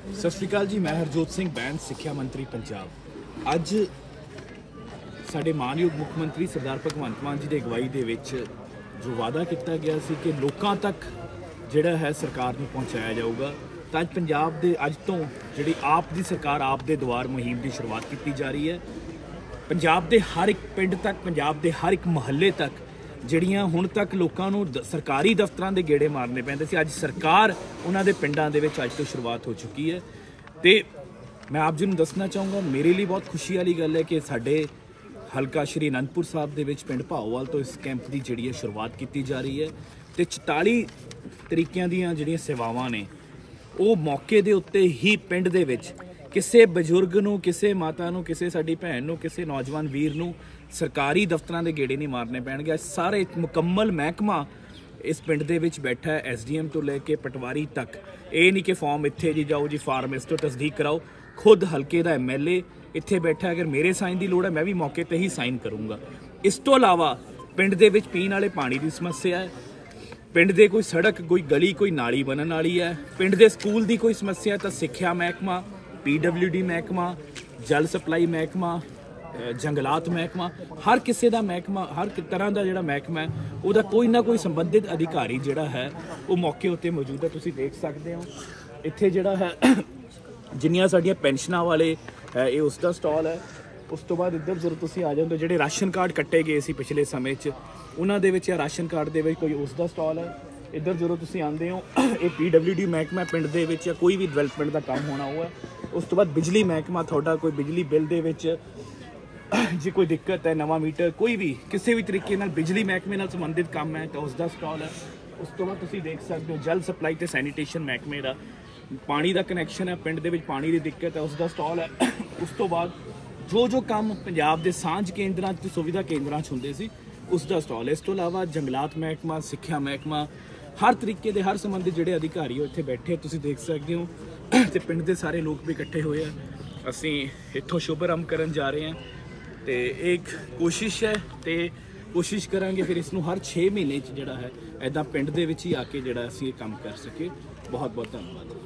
सत श्री अकाल जी। मैं हरजोत सिंह बैंस सिक्ख्या मंत्री पंजाब। अज साडे मानयोग मुख मंत्री सरदार भगवंत मान जी की अगवाई दे विच जो वादा किया गया सी कि लोगों तक जिहड़ा है सरकार नूं पहुँचाया जाऊगा, तो अज पंजाब दे अज तो जिहड़ी आप दी सरकार आप दे द्वार मुहिम की शुरुआत की जा रही है। पंजाब दे हर एक पिंड तक, पंजाब दे हर एक महल्ले तक ਜਿਹੜੀਆਂ ਹੁਣ तक लोगों को सरकारी दफ्तरां दे गेड़े मारने पैंदे सी, अज सरकार उन्हां दे पिंडां दे विच अज तो शुरुआत हो चुकी है। तो मैं आप जी नूं दसना चाहूँगा, मेरे लिए बहुत खुशी वाली गल है कि साडे हलका श्री आनंदपुर साहब दे विच पिंड भाओवाल तो इस कैंप की जिहड़ी शुरुआत की जा रही है। तो 44 तरीकों दीयां जिहड़ियां सेवावां ने वो मौके दे उत्ते ही पिंड दे विच किसी बजुर्ग नूं, किसी माता नूं, किसी साडी भैन नूं, किसी नौजवान वीर नूं सरकारी दफ्तरां दे गेड़े नहीं मारने पैणगे। सारे मुकम्मल महकमा इस पिंड दे विच बैठा है, SDM तो लैके पटवारी तक। ये नहीं कि फॉर्म इत्थे जी जाओ जी फार्म इस तो तस्दीक कराओ, खुद हल्के दा MLA इत्थे बैठा। अगर मेरे साइन की लोड़ है मैं भी मौके पर ही साइन करूँगा। इस तो इलावा पिंड दे विच पीण वाले पानी की समस्या है, पिंड दे कोई सड़क, कोई गली, कोई नाली बनन वाली है, पिंड दे स्कूल की कोई समस्या तो सिक्ख्या महकमा, PWD महकमा, जल सप्लाई महकमा, जंगलात महकमा, हर किसी का महकमा, हर तरह का जोड़ा महकमा है वह कोई ना कोई संबंधित अधिकारी जोड़ा है वो मौके उत्ते मौजूद है। तुसीं देख सकते हो इत्थे जोड़ा है जिन्नियां साडियां पेंशनां वाले है ये उसका स्टॉल है। उस तो बाद इधर जरूर तुसीं आ जाओ, जो राशन कार्ड कट्टे गए सी पिछले समय च उन्हां दे विच राशन कार्ड दे विच कोई उसका स्टॉल है। इधर जरूर तुसीं आंदे हो ये PWD महकमा पिंड दे विच या कोई भी डिवेलपमेंट का काम होना हुआ है। उस तो बाद बिजली महकमा, थोड़ा कोई बिजली बिल दे विच जी कोई दिक्कत है, नवा मीटर, कोई भी किसी भी तरीके नाल बिजली महकमे नाल संबंधित काम है तो उसका स्टॉल है। उस तो बाद तुसीं देख सकते हो जल सप्लाई ते सैनीटेशन महकमे का पानी का कनैक्शन है, पिंड दे विच पानी की दिक्कत है, उसका स्टॉल है। उस तो बाद जो काम पंजाब के सांझ केंद्रां ते सुविधा केंद्रां च हुंदे सी उसका स्टॉल है। इस तो इलावा जंगलात महकमा, सिक्ख्या महकमा, हर तरीके के हर संबंधित जोड़े अधिकारी इत्थे बैठे तुसीं देख सकते हो। तो पिंड के सारे लोग भी इकट्ठे हुए हैं। असीं इत्थों शुभ आरंभ करन जा रहे हैं। तो एक कोशिश है तो कोशिश करांगे फिर इसनूं हर 6 महीने जोड़ा है इदा पिंड दे विच ही आके जोड़ा असीं काम कर सके। बहुत बहुत धन्यवाद।